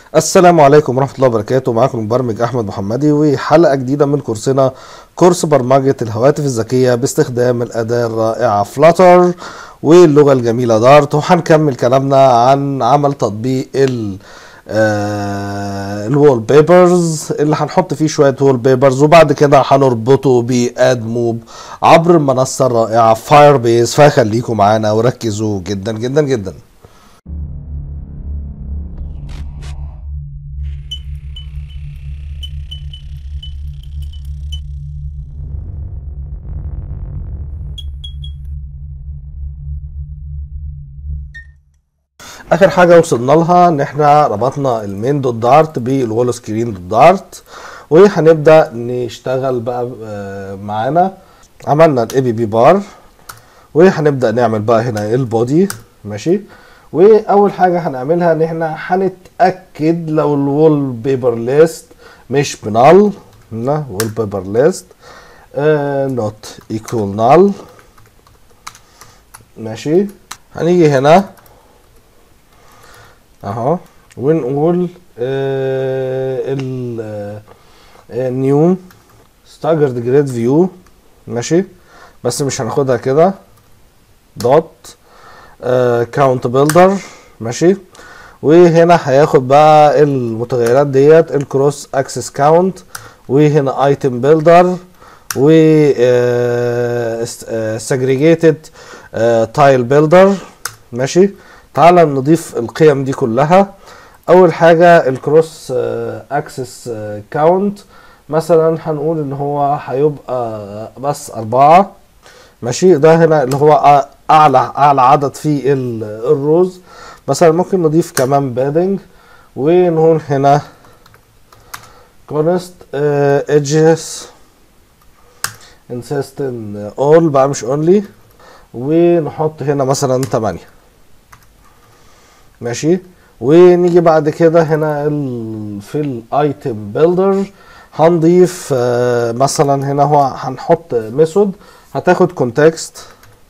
السلام عليكم ورحمة الله وبركاته. معاكم المبرمج أحمد محمدي وحلقة جديدة من كورسنا كورس برمجة الهواتف الذكية باستخدام الأداة الرائعة فلاتر واللغة الجميلة دارت. وهنكمل كلامنا عن عمل تطبيق الوول بيبرز اللي هنحط فيه شوية وول بيبرز، وبعد كده هنربطه باد موب عبر المنصة الرائعة فاير بيز. فخليكم معانا وركزوا جدا جدا جدا. اخر حاجه وصلنا لها ان احنا ربطنا المين دوت دارت بالوول سكرين دوت دارت، وهنبدا نشتغل بقى معانا. عملنا الاي بي بار وهنبدا نعمل بقى هنا البودي. ماشي، واول حاجه هنعملها ان احنا هنتاكد لو الوول بيبر ليست مش بنال. هنا وول بيبر ليست نوت ايكوال نال. ماشي، هنيجي هنا اهو ونقول نيو ستاجرد جريد فيو. ماشي، بس مش هناخدها كده دوت كاونت بيلدر. ماشي، وهنا هياخد بقى المتغيرات ديت الكروس اكسس كاونت، وهنا ايتم بيلدر و سجريجيتد تايل بيلدر. ماشي، تعال نضيف القيم دي كلها. اول حاجة الكروس اكسس كاونت مثلا هنقول ان هو هيبقى بس 4. ماشي، ده هنا اللي هو اعلى عدد في الروز. مثلا ممكن نضيف كمان بادنج ونقول هنا كونست edges insist in all بقى مش only، ونحط هنا مثلا 8. ماشي، ونيجي بعد كده هنا في الايتم بيلدر هنضيف مثلا هنا هو هنحط ميثود هتاخد كونتكست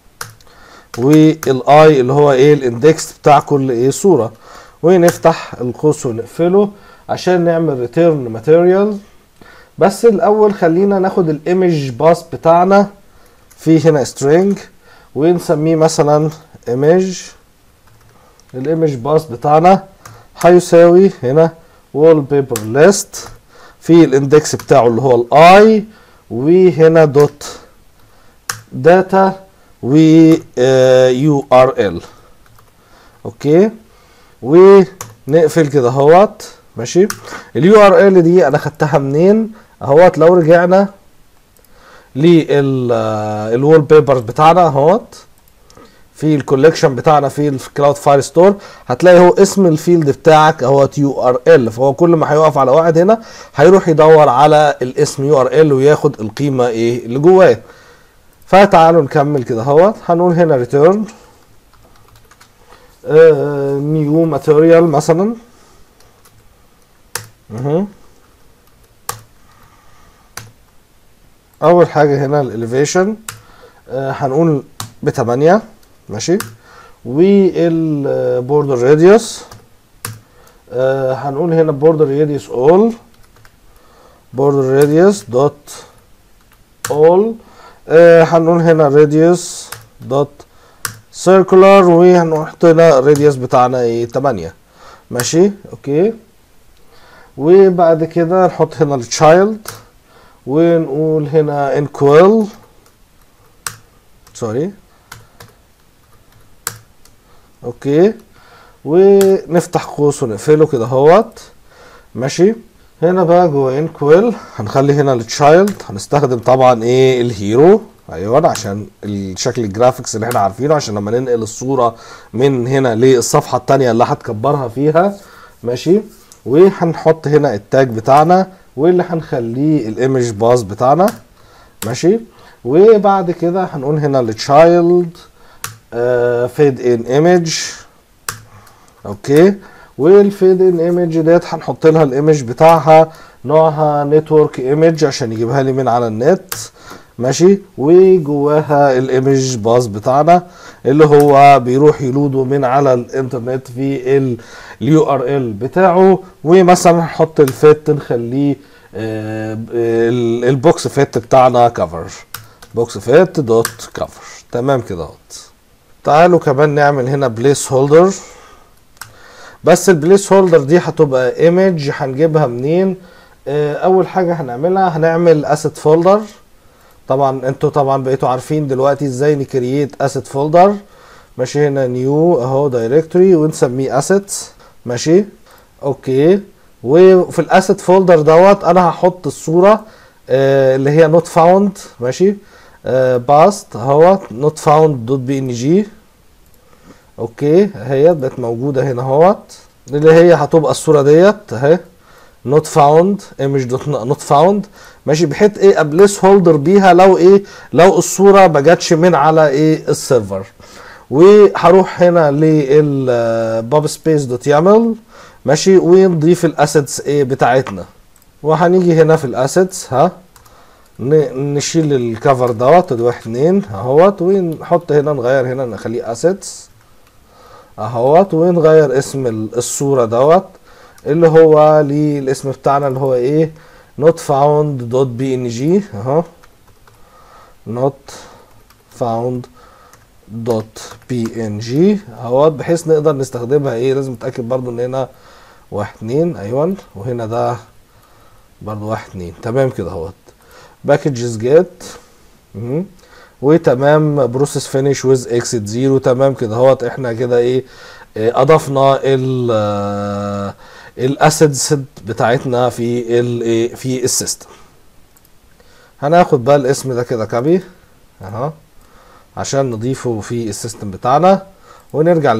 والاي اللي هو ايه الاندكس بتاع كل ايه صوره، ونفتح القوس ونقفله عشان نعمل ريتيرن ماتيريال. بس الاول خلينا ناخد الايمج باس بتاعنا في هنا string ونسميه مثلا image. الايمج باس بتاعنا هيساوي هنا وول بيبر ليست في الاندكس بتاعه اللي هو الاي، وهنا دوت داتا و يو ار ال. اوكي، ونقفل كده اهوت. ماشي، اليو ار ال دي انا خدتها منين اهوت؟ لو رجعنا للوول بيبر بتاعنا اهوت في الكوليكشن بتاعنا في الكلاود فايل ستور، هتلاقي هو اسم الفيلد بتاعك اهوت يو ار ال. فهو كل ما هيقف على واحد هنا هيروح يدور على الاسم يو ار ال وياخد القيمه ايه اللي جواه. فتعالوا نكمل كده اهوت. هنقول هنا ريتيرن نيو ماتيريال مثلا. اول حاجه هنا الاليفيشن هنقول ب8. ماشي، والبوردر راديوس هنقول هنا بوردر راديوس اول بوردر راديوس دوت اول. هنقول هنا راديوس دوت سيركولار، وهنحط هنا الراديوس بتاعنا ايه 8. ماشي، اوكي، وبعد كده نحط هنا التشايلد ونقول هنا انكويل سوري. اوكي، ونفتح قوس ونقفله كده اهوت. ماشي، هنا بقى جوه انكويل هنخلي هنا التشايلد هنستخدم طبعا ايه الهيرو. ايوه، عشان الشكل الجرافيكس اللي احنا عارفينه عشان لما ننقل الصوره من هنا للصفحه الثانيه اللي هتكبرها فيها. ماشي، وهنحط هنا التاج بتاعنا واللي هنخليه الايمج باس بتاعنا. ماشي، وبعد كده هنقول هنا التشايلد فيد ان ايمج. اوكي، والفيد ان ايمج ديت هنحط لها الايمج بتاعها نوعها نتورك ايمج عشان يجيبها لي من على النت. ماشي، وجواها الايمج باص بتاعنا اللي هو بيروح يلوده من على الانترنت في اليو ار ال بتاعه. ومثلا نحط الفيت نخليه البوكس فيت بتاعنا كفر، بوكس فيت دوت كفر. تمام كده اهوت. تعالوا كمان نعمل هنا بليس هولدر، بس البليس هولدر دي هتبقى ايمج. هنجيبها منين؟ اول حاجه هنعملها هنعمل اسيت فولدر. طبعا انتوا طبعا بقيتوا عارفين دلوقتي ازاي نكرييت اسيت فولدر. ماشي، هنا نيو اهو دايركتوري ونسميه اسيتس. ماشي اوكي. وفي الاسيت فولدر دوت انا هحط الصوره اللي هي نوت فاوند. ماشي، باست اهوت نوت فاوند دوت بي ان جي. اوكي، اهي بقت موجوده هنا اهوت، اللي هي هتبقى الصوره ديت اهي not found image not found. ماشي، بحيث ايه ابليس هولدر بيها لو ايه لو الصوره ما جاتش من على ايه السيرفر. وهروح هنا للباب سبيس دوت يامل. ماشي، ونضيف الاسيتس ايه بتاعتنا. وهنيجي هنا في الاسيتس نشيل الكفر دوت ادي 1 2 اهوت، ونحط هنا نغير هنا نخليه اسيتس اهوت، ونغير اسم الصوره دوت اللي هو الاسم بتاعنا اللي هو ايه not found dot bng اهو not found dot bng اهوت، بحيث نقدر نستخدمها ايه. لازم نتاكد برضو ان هنا 1 2 ايوه، وهنا ده برضو 1 2. تمام كده اهوت. packages get وتمام بروسيس فينيش ويز اكسيت 0. تمام كده اهوت. احنا كده ايه اضفنا الاسيدز بتاعتنا في السيستم. هناخد بقى الاسم ده كده كابي اهو عشان نضيفه في السيستم بتاعنا، ونرجع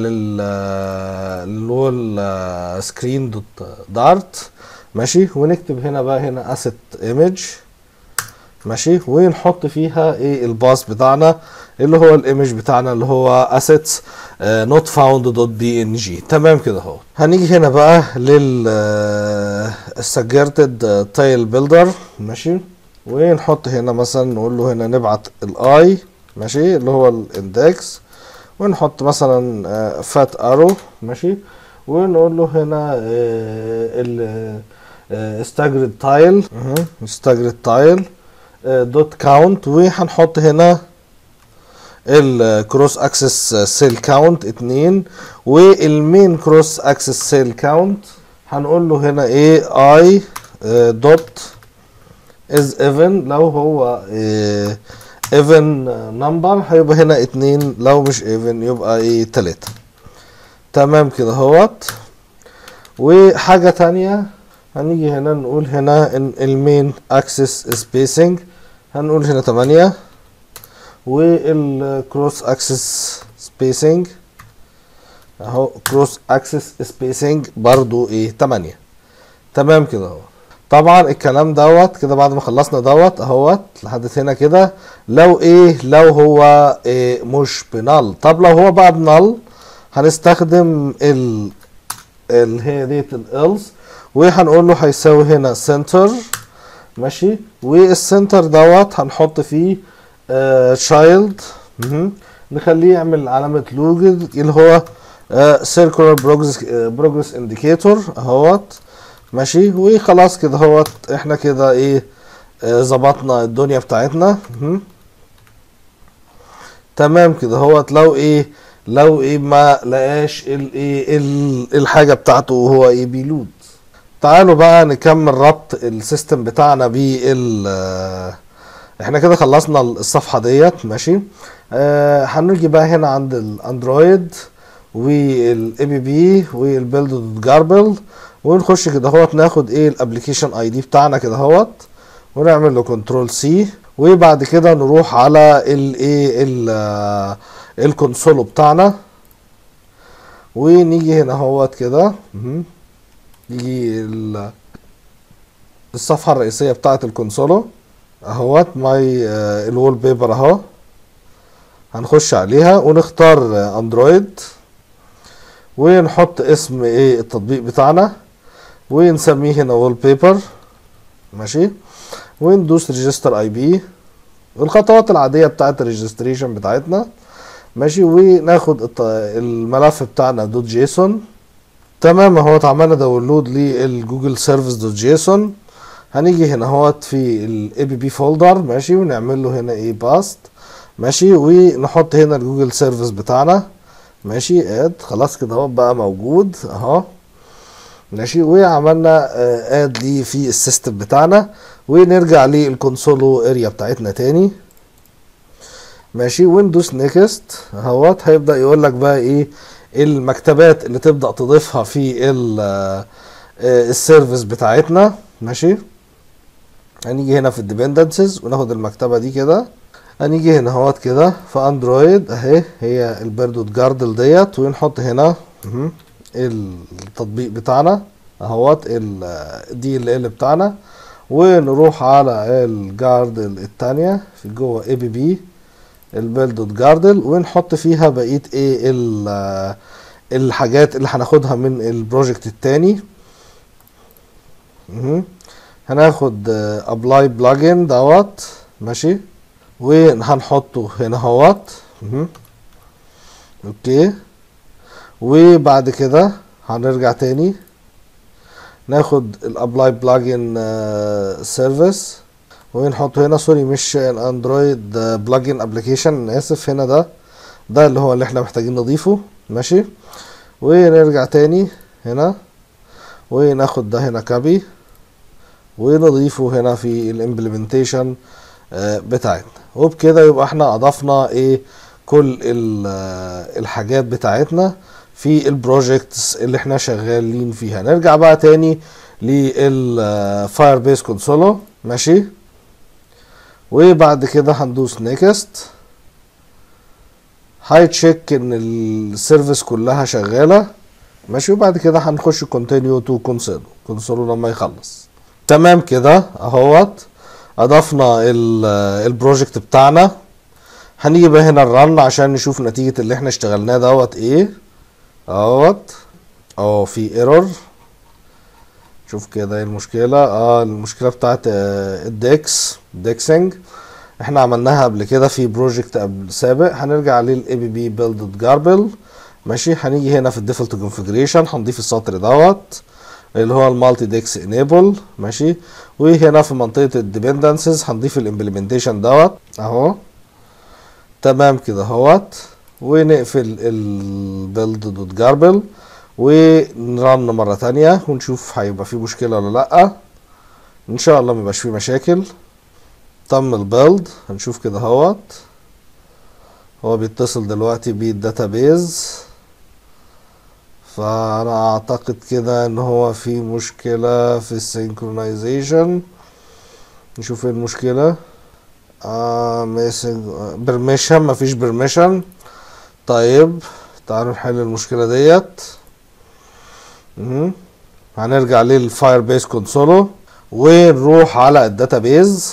للول سكرين دوت دارت. ماشي، ونكتب هنا بقى هنا اسيت ايمج. ماشي، ونحط فيها ايه الباص بتاعنا اللي هو الايمج بتاعنا اللي هو assets not found dot bng. تمام كده اهو. هنيجي هنا بقى للسجرتد تايل بيلدر. ماشي، ونحط هنا مثلا نقول له هنا نبعت الاي. ماشي، اللي هو الاندكس، ونحط مثلا فات ارو. ماشي، ونقول له هنا staggered tile staggered tile دوت كاونت. وهنحط هنا الكروس اكسس سيل كاونت 2، والمين كروس اكسس سيل كاونت هنقول له هنا ايه اي دوت از ايفن. لو هو ايفن نمبر هيبقى هنا 2، لو مش ايفن يبقى ايه 3. تمام كده اهوت. وحاجة تانية هنيجي هنا نقول هنا ان المين اكسس سبيسنج هنقول هنا 8، والكروس اكسس سبيسنج اهو كروس اكسس سبيسنج برضو ايه 8. تمام كده اهو. طبعا الكلام دوت كده بعد ما خلصنا دوت اهوت لحد هنا كده. لو هو إيه مش بنال. طب لو هو بقى بنال هنستخدم هي ديت الالس، وهنقول له هيساوي هنا سنتر. ماشي، والسنتر دوت هنحط فيه تشايلد نخليه يعمل علامة لوجد اللي هو سيركولار بروجرس انديكيتور اهوت. ماشي، وخلاص كده اهوت. احنا كده ايه ظبطنا الدنيا بتاعتنا. تمام كده اهوت. لو ما لقاش الحاجة بتاعته وهو بيلود. تعالوا بقى نكمل ربط السيستم بتاعنا احنا كده خلصنا الصفحة ديت. ماشي، هنيجي بقى هنا عند الاندرويد والاي بي بي والبيلد دوت جاربل، ونخش كده اهوت ناخد الابلكيشن اي دي بتاعنا كده اهوت، ونعمل له كنترول سي. وبعد كده نروح على الكونسول بتاعنا، ونيجي هنا اهوت كده يجي الصفحة الرئيسية بتاعة الكونسول اهوت ماي الوول بيبر اهو. هنخش عليها ونختار اندرويد، ونحط اسم التطبيق بتاعنا، ونسميه هنا وول بيبر. ماشي، وندوس ريجستر اي بي الخطوات العاديه بتاعت الريجستريشن بتاعتنا. ماشي، وناخد الملف بتاعنا دوت جيسون. تمام اهوت، عملنا داونلود للجوجل سيرفيس دوت جيسون. هنيجي هنا اهوت في الاي بي بي فولدر، ماشي، ونعمل له هنا ايه باست، ماشي، ونحط هنا الجوجل سيرفيس بتاعنا، ماشي، اد. خلاص كده اهو بقى موجود اهو، ماشي، وعملنا اد ليه في السيستم بتاعنا. ونرجع للكونسولو اريا بتاعتنا تاني، ماشي، وندوس نيكست اهوت. هيبدأ يقول لك بقى ايه المكتبات اللي تبدأ تضيفها في السيرفيس بتاعتنا، ماشي. هنيجي هنا في الديبندنسز وناخد المكتبة دي كده. هنيجي هنا اهوت كده في اندرويد اهي، هي البيردوت جاردل ديت، ونحط هنا التطبيق بتاعنا اهوت الدي ال ال بتاعنا، ونروح على الجاردل التانية في جوه اي بي بي البيردوت جاردل، ونحط فيها بقية ايه الحاجات اللي هناخدها من البروجكت التاني. هناخد ابلاي بلجن دوت، ماشي، وهنحطه هنا اهوت. اوكي، وبعد كده هنرجع تاني ناخد الابلاي بلجن سيرفيس ونحطه هنا. سوري، مش الاندرويد بلجن ابلكيشن، انا اسف، هنا ده اللي هو اللي احنا محتاجين نضيفه، ماشي. ونرجع تاني هنا وناخد ده هنا كابي ونضيفه هنا في الامبلمنتيشن بتاعتنا. وبكده يبقى احنا اضفنا ايه كل الحاجات بتاعتنا في البروجكتس اللي احنا شغالين فيها. نرجع بقى تاني للفاير بيس كونسولو، ماشي، وبعد كده هندوس نيكست. هيتشيك ان السيرفيس كلها شغاله، ماشي، وبعد كده هنخش كونتينيو تو كونسولو لما يخلص. تمام كده اهوت اضفنا البروجكت بتاعنا. هنيجي بقى هنا الرن عشان نشوف نتيجة اللي احنا اشتغلناه دوت ايه اهوت. في ايرور. شوف كده ايه المشكلة. المشكلة بتاعت الديكسنج احنا عملناها قبل كده في بروجكت قبل سابق. هنرجع للاي بي بي بيلد جاربل، ماشي. هنيجي هنا في الديفولت كونفيجريشن هنضيف السطر دوت اللي هو المالتي ديكس انيبل، ماشي. وهنا في منطقة الديبندنسز هنضيف الامبلمنتيشن دوت اهو. تمام كده اهوت، ونقفل البيلد دوت جاربل ونرن مرة تانية ونشوف هيبقى في مشكلة ولا لأ. ان شاء الله ميبقاش فيه مشاكل. تم البيلد، هنشوف كده اهوت هو بيتصل دلوقتي بالداتابيز. فانا اعتقد كده ان هو في مشكلة في السينكرونايزيشن. نشوف ايه المشكلة. ميسنج برميشن، مفيش برميشن. طيب تعالوا نحل المشكلة ديت. هنرجع للفاير بيس كونسولو ونروح على الداتابيز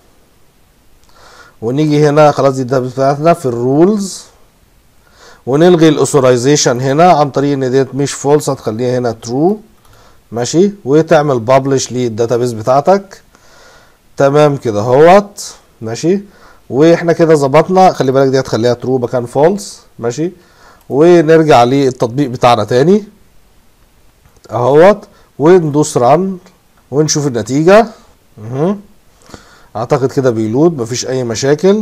ونيجي هنا خلاص دي الداتابيز بتاعتنا في الرولز، ونلغي الاوثورايزيشن هنا عن طريق ان ديت مش فولس هتخليها هنا ترو، ماشي. وتعمل بابلش للداتابيز بتاعتك. تمام كده اهوت، ماشي. واحنا كده ظبطنا. خلي بالك دي هتخليها ترو مكان فولس، ماشي. ونرجع للتطبيق بتاعنا تاني اهوت وندوس ران ونشوف النتيجة. اعتقد كده بيلود، مفيش اي مشاكل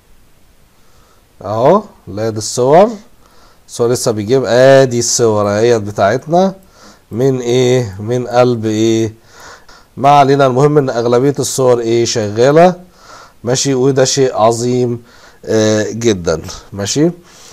اهو. لا دي الصور لسه بيجيب. ادي الصور اهيت بتاعتنا من ايه، من قلب ايه، ما علينا. المهم ان اغلبية الصور ايه شغالة، ماشي. وده شيء عظيم جدا، ماشي.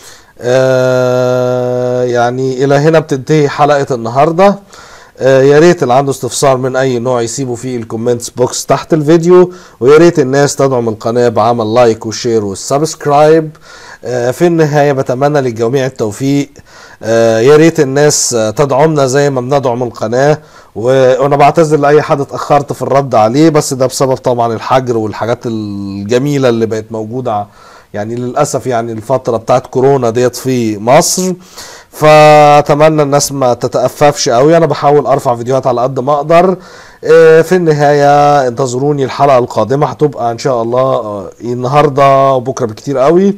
يعني الى هنا بتنتهي حلقة النهاردة. يا ريت اللي عنده استفسار من اي نوع يسيبه في الكومنتس بوكس تحت الفيديو، ويا ريت الناس تدعم القناة بعمل لايك وشير والسبسكرايب. في النهاية بتمنى للجميع التوفيق. يا ريت الناس تدعمنا زي ما بندعم القناة. وانا بعتذر لاي حد اتاخرت في الرد عليه، بس ده بسبب طبعا الحجر والحاجات الجميلة اللي بقت موجودة يعني للاسف يعني الفتره بتاعت كورونا ديت في مصر، فاتمنى الناس ما تتأففش قوي. انا بحاول ارفع فيديوهات على قد ما اقدر. في النهاية انتظروني الحلقة القادمة، هتبقى ان شاء الله النهاردة وبكرة بكتير قوي.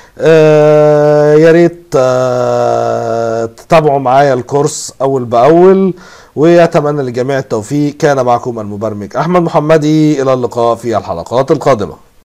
يا ريت تتابعوا معايا الكورس اول باول، واتمنى للجميع التوفيق. كان معكم المبرمج احمد محمدي، الى اللقاء في الحلقات القادمة.